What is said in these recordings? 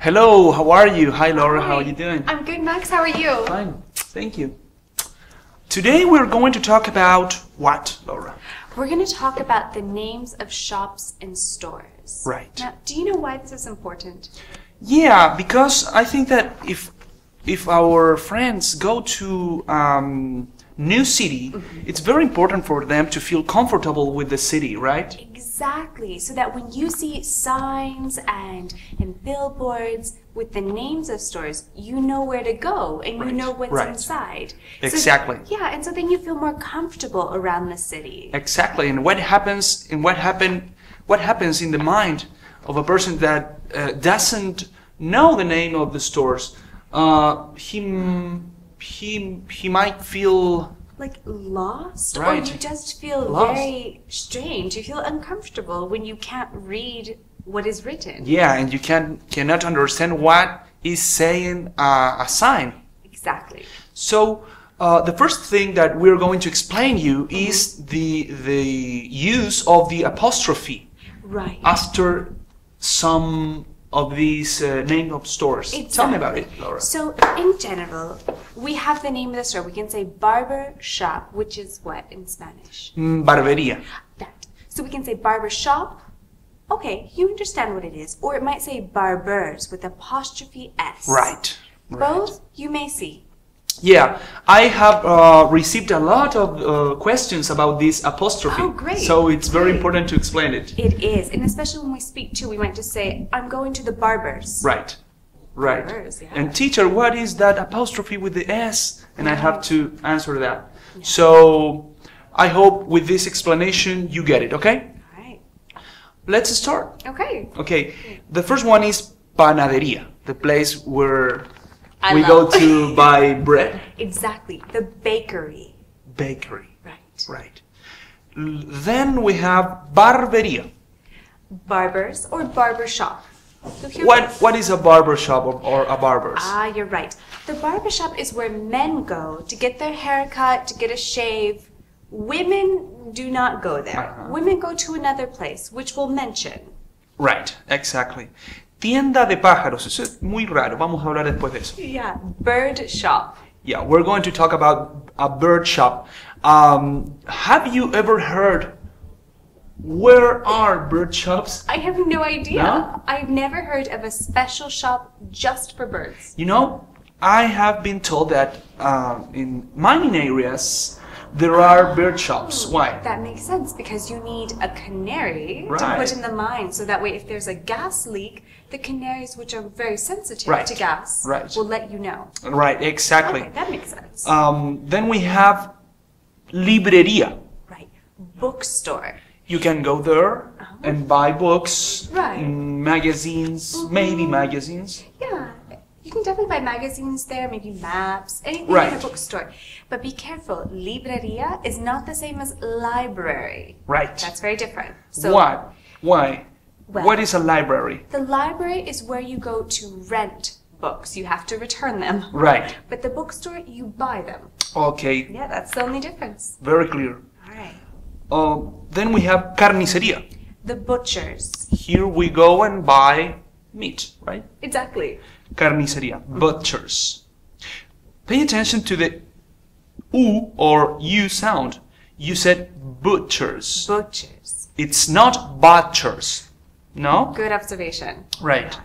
Hello, how are you? Hi Laura, Hi. how are you doing? I'm good, Max. How are you? Fine, thank you. Today we're going to talk about what, Laura? We're going to talk about the names of shops and stores. Right. Now, do you know why this is important? Yeah, because I think that if our friends go to new city, it's very important for them to feel comfortable with the city, right? Exactly. So that when you see signs and billboards with the names of stores, you know where to go and you know what's Right. inside. Exactly. So, yeah, and so then you feel more comfortable around the city. Exactly. And what happens in the mind of a person that doesn't know the name of the stores? He might feel Like lost, Right. or you just feel Lost. very strange. You feel uncomfortable when you can't read what is written. yeah, and you cannot understand what is saying a sign. Exactly. So the first thing that we're going to explain you is the use of the apostrophe Right. after some of these name of stores. Tell me about it, Laura. So in general, we have the name of the store. We can say barber shop, which is what in Spanish? Barbería. That. So we can say barber shop. Okay, you understand what it is. Or it might say barbers with apostrophe S. Right. Both you may see. Yeah, I have received a lot of questions about this apostrophe. Oh, great. So it's very Great. important to explain it. It is. And especially when we speak too, we might just say, I'm going to the barber's. Right. Right. Barbers, yeah. And teacher, what is that apostrophe with the S? And I have to answer that. Yeah. So I hope with this explanation you get it, okay? All right. Let's start. Okay. Okay. The first one is panadería, the place where I we love- go to buy bread. Exactly. The bakery. Bakery. Right. Right. Then we have barbería. Barbers or barber shop. So here What is a barber shop or a barber's? Ah, you're right. The barber shop is where men go to get their hair cut, to get a shave. Women do not go there. Women go to another place, which we'll mention. Right, exactly. Tienda de pájaros. Eso es muy raro. Vamos a hablar después de eso. Yeah. Bird shop. Yeah, we're going to talk about a bird shop. Have you ever heard where are bird shops? I have no idea. No? I've never heard of a special shop just for birds. You know, I have been told that in mining areas there are bird shops. Why? That makes sense because you need a canary to Right. put in the mine so that way if there's a gas leak, the canaries, which are very sensitive Right. to gas, Right. will let you know. Right, exactly. Okay, that makes sense. Then we have librería. Right. Bookstore. You can go there and buy books, Right. magazines, maybe magazines. Yeah. You can definitely buy magazines there, maybe maps, anything in Right. a bookstore. But be careful, librería is not the same as library. Right. That's very different. So What? Why? Well- What is a library? the library is where you go to rent books. You have to return them. Right. But the bookstore, you buy them. Okay. Yeah, that's the only difference. Very clear. All right. Then we have carnicería. The butchers. Here we go and buy meat, right? Exactly. Carnicería. Butchers. Pay attention to the U or U sound. You said butchers. Butchers. It's not butchers. No? Good observation. Right.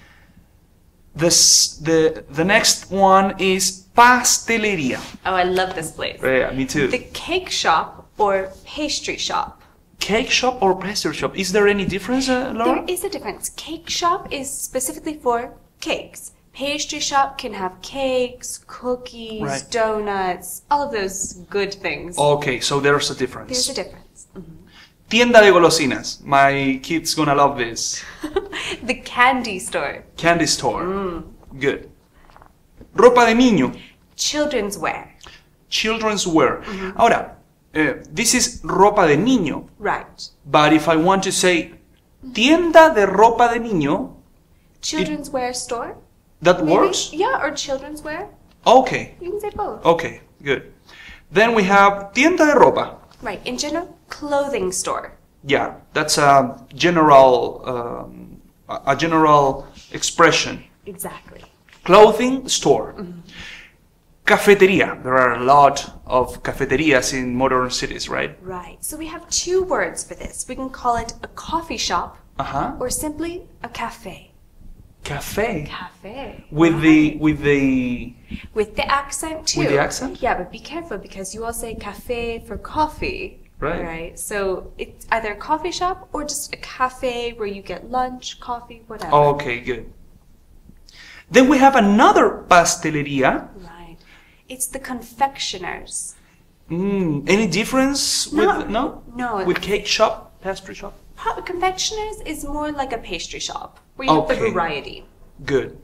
The next one is pastelería. Oh, I love this place. Yeah, me too. The cake shop or pastry shop. Cake shop or pastry shop? Is there any difference, Laura? There is a difference. Cake shop is specifically for cakes. Pastry shop can have cakes, cookies, Right. donuts, all of those good things. Okay, so there's a difference. There's a difference. Tienda de golosinas. My kids gonna love this. The candy store. Candy store. Good. Ropa de niño. Children's wear. Children's wear. Ahora, this is ropa de niño. Right. But if I want to say tienda de ropa de niño, Children's wear store. that Maybe? works? Yeah, or children's wear. Okay. You can say both. Okay, good. Then we have tienda de ropa. Right. In general, clothing store. Yeah, that's a general expression. Exactly. Clothing store. Cafeteria. There are a lot of cafeterias in modern cities, right? Right. So we have two words for this. We can call it a coffee shop or simply a cafe. Cafe. Cafe. With the accent too. With the accent? Yeah, but be careful because you all say cafe for coffee. Right. So it's either a coffee shop or just a cafe where you get lunch, coffee, whatever. Okay, good. Then we have another pastelería. Right. It's the confectioners. Any difference with No. with cake shop, pastry shop? Confectioners is more like a pastry shop where you have the variety. Good.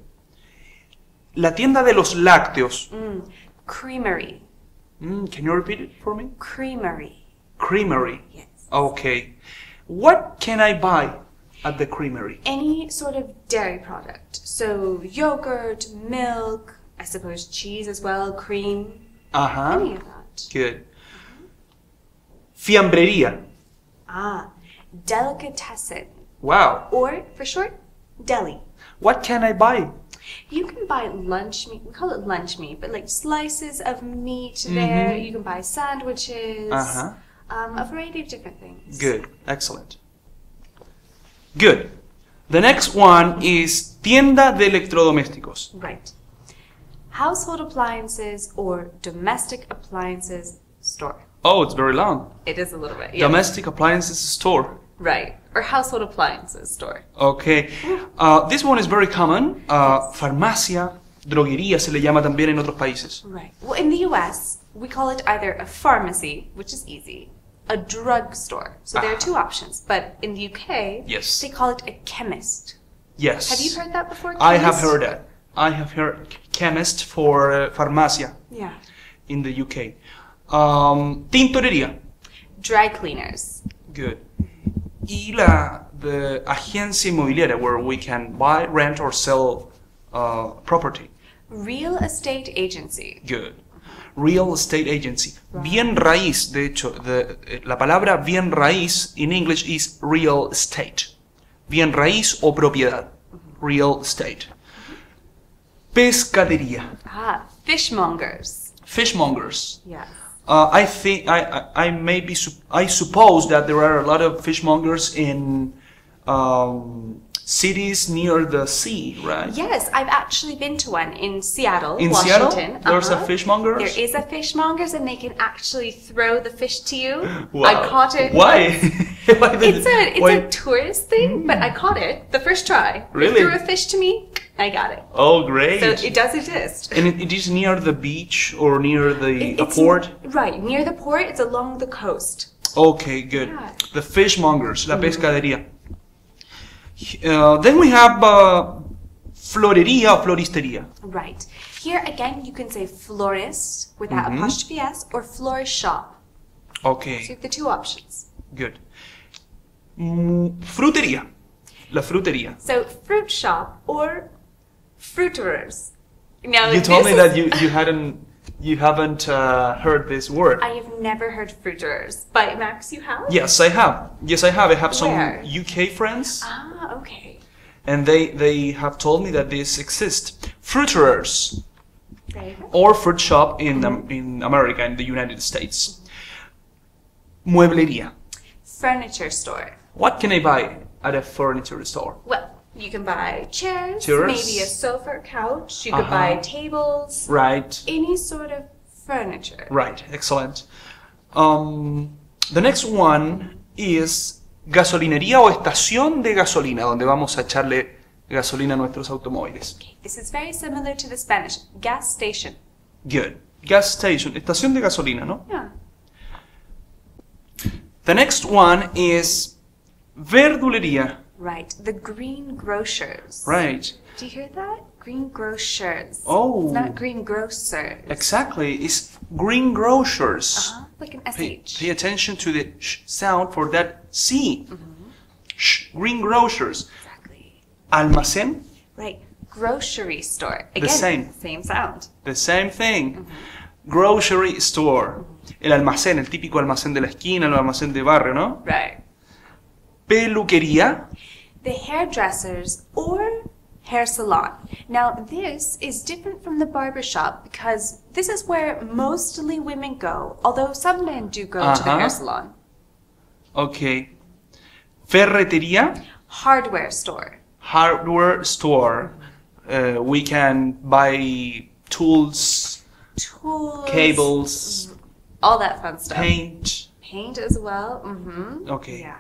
La tienda de los lácteos. Creamery. Can you repeat it for me? Creamery. Creamery. Yes. Okay. What can I buy at the creamery? Any sort of dairy product. So yogurt, milk, I suppose cheese as well, cream. Any of that. Good. Fiambrería. Delicatessen. Wow. Or, for short, deli. What can I buy? You can buy lunch meat. We call it lunch meat, but like slices of meat there. You can buy sandwiches. A variety of different things. Good. Excellent. Good. The next one is tienda de electrodomésticos. Right. Household appliances or domestic appliances store. Oh, it's very long. It is a little bit. Yeah. Domestic appliances store. Right. Or household appliances store. Okay. This one is very common. Farmacia, droguería se le llama también en otros países. Right. Well, in the US, we call it either a pharmacy, which is easy, a drugstore. So there are two options. But in the UK, yes, they call it a chemist. Yes. Have you heard that before? Chemist? I have heard that. I have heard chemist for farmacia. Yeah. In the UK. Tintorería. Dry cleaners. Good. Y the agencia inmobiliaria, where we can buy, rent, or sell property. Real estate agency. Good. Real estate agency. Right. Bien raíz, de hecho, la palabra bien raíz in English is real estate. Bien raíz o propiedad. Real estate. Pescadería. Fishmongers. Fishmongers. Yes. I think I suppose that there are a lot of fishmongers in cities near the sea, right? Yes, I've actually been to one in Seattle, in Washington. Seattle, there's a fishmongers? There is a fishmongers, and they can actually throw the fish to you. Wow. I caught it. Why? It's a tourist thing, but I caught it the first try. Really? They threw a fish to me, I got it. Oh, great. So it does exist. And it is near the beach or near the port? Right, near the port. It's along the coast. Okay, good. Yeah. The fishmongers, la pescadería. Then we have florería or floristería. Right. Here again, you can say florist without apostrophe S or florist shop. Okay. So you have the two options. Good. Frutería. La frutería. So fruit shop or fruiterers. Now, you told me that you haven't heard this word. I have never heard fruiterers. But Max, you have? Yes, I have. Yes, I have. I have some Where? UK friends. Okay. And they have told me that this exists. Fruiterers. There you go. Or fruit shop in America, in the United States. Mueblería. Furniture store. What can I buy at a furniture store? Well, you can buy chairs, Chairs. maybe a sofa or couch. You could buy tables. Right. Any sort of furniture. Right. Excellent. The next one is gasolinería o estación de gasolina, donde vamos a echarle gasolina a nuestros automóviles. Okay, this is very similar to the Spanish. Gas station. Good. Gas station. Estación de gasolina, ¿no? Yeah. The next one is verdulería. Right. The green grocers. Right. Do you hear that? Green grocers. Oh. It's not green grocers. Exactly. It's green grocers. Like an SH. Pay attention to the sh sound for that C. Green grocers. Exactly. Almacén. Right. Grocery store. Again, same sound. The same thing. Grocery store. El almacén, el típico almacén de la esquina, el almacén de barrio, ¿no? Right. Peluquería. The hairdressers or Hair salon. Now, this is different from the barbershop because this is where mostly women go, although some men do go to the hair salon. Ok. Ferretería. Hardware store. Hardware store. We can buy tools, cables, all that fun stuff. paint. Paint as well. Mm-hmm. Ok. Yeah.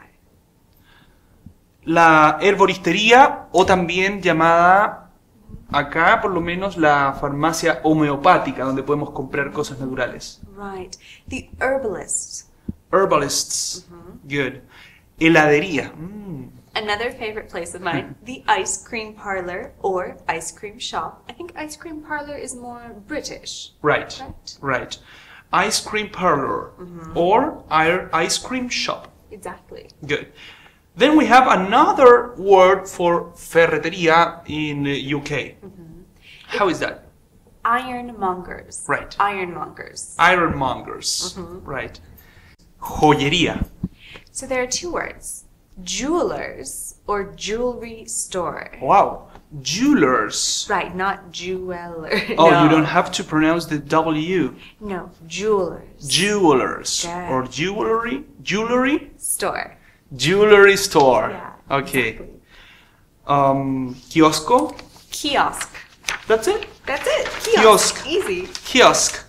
La herboristería, o también llamada acá por lo menos la farmacia homeopática, donde podemos comprar cosas naturales. Right. The herbalists. Herbalists. Good. Heladería. Another favorite place of mine, the ice cream parlor or ice cream shop. I think ice cream parlor is more British. Right. Right. Ice cream parlor or ice cream shop. Exactly. Good. Then we have another word for ferretería in the UK. How is that? Ironmongers. Right. Ironmongers. Ironmongers. Right. Joyería. So there are two words. Jewelers or jewelry store. Wow. Jewelers. Right, not jeweler. Oh, no. you don't have to pronounce the W. No, jewelers. Jewelers. Yeah. Or jewelry. Jewelry. Store. Jewelry store. Yeah. Okay. Exactly. Kiosco. Kiosk. That's it. That's it. Kiosk. Easy. Kiosk.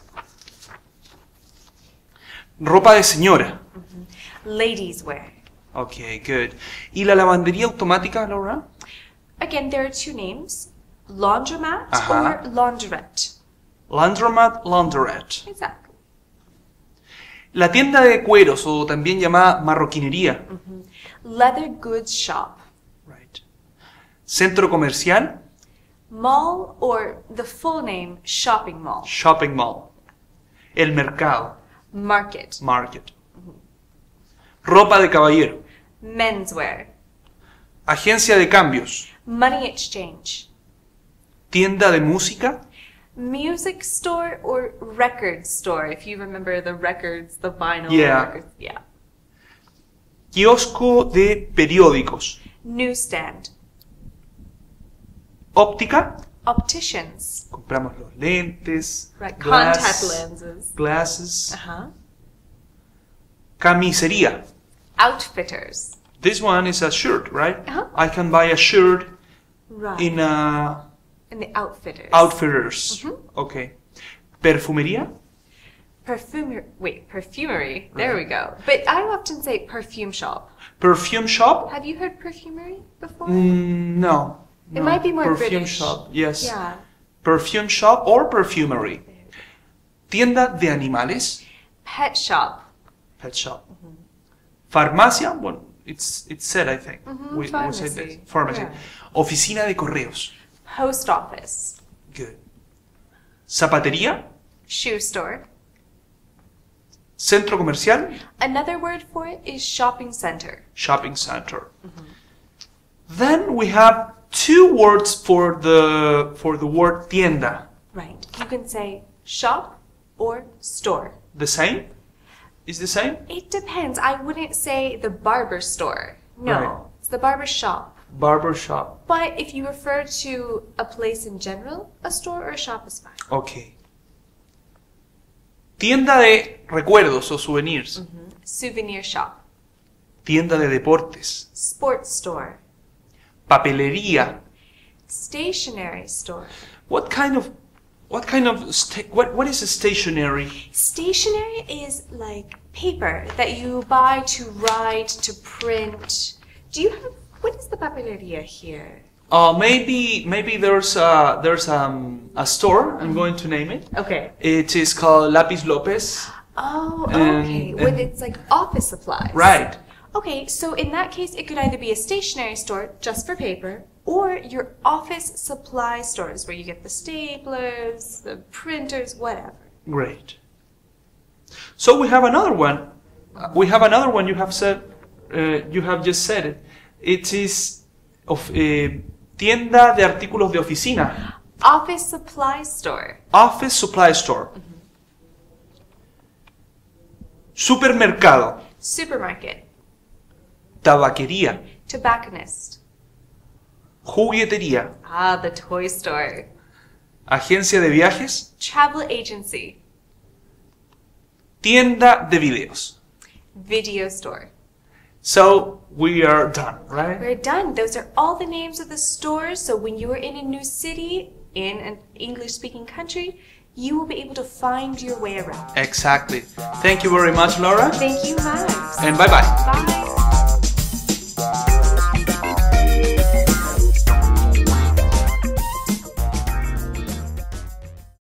Ropa de señora. Ladies wear. Okay, good. ¿Y la lavandería automática, Laura? Again, there are two names. Laundromat Ajá. or laundrette. Laundromat, laundrette. Exactly. La tienda de cueros, o también llamada marroquinería. Leather goods shop. Right. Centro comercial. Mall or the full name, shopping mall. Shopping mall. El mercado. Market. Market. Ropa de caballero. Menswear. Agencia de cambios. Money exchange. Tienda de música. Music store or record store, if you remember the records, the vinyl Yeah. records. Yeah. Kiosco de periódicos. Newsstand. Óptica. Opticians. Compramos los lentes. Right. glass- Contact lenses. Glasses. Uh-huh. Camisería. Outfitters. This one is a shirt, right? Uh-huh. I can buy a shirt Right. in a And the outfitters. outfitters. Okay. Perfumería. Perfumery. There we go. But I often say perfume shop. Perfume shop. Have you heard perfumery before? No. It no. might be more Perfume British. shop. Yes. Yeah. Perfume shop or perfumery. Tienda de animales. Pet shop. Pet shop. Farmacia. Well, it's said, I think. We say Pharmacy. this. Pharmacy. Yeah. Oficina de correos. Post office. Good. Zapatería. Shoe store. Centro comercial. Another word for it is shopping center. Shopping center. Then we have two words for the word tienda. Right. You can say shop or store. The same? Is the same? It depends. I wouldn't say the barber store. No. Right. It's the barber shop. Barber shop. But if you refer to a place in general, a store or a shop is fine. Okay. Tienda de recuerdos o souvenirs. Souvenir shop. Tienda de deportes. Sports store. Papelería. Stationery store. What is a stationery? Stationery is like paper that you buy to write, to print. What is the papelería here? Maybe there's a store. I'm going to name it. Okay. It is called Lapis Lopez. Oh, And- okay. When it's like office supplies. Right. Okay, so in that case, it could either be a stationery store just for paper, or your office supply stores where you get the staplers, the printers, whatever. Great. So we have another one. You have said. You have just said it. It is of tienda de artículos de oficina. Office supply store. Office supply store. Supermercado. Supermarket. Tabaquería. Tobacconist. Juguetería. Ah, the toy store. Agencia de viajes. Travel agency. Tienda de videos. Video store. So we are done, right? We're done. Those are all the names of the stores. So when you are in a new city, in an English-speaking country, you will be able to find your way around. Exactly. Thank you very much, Laura. Thank you, Max. And bye-bye. Bye.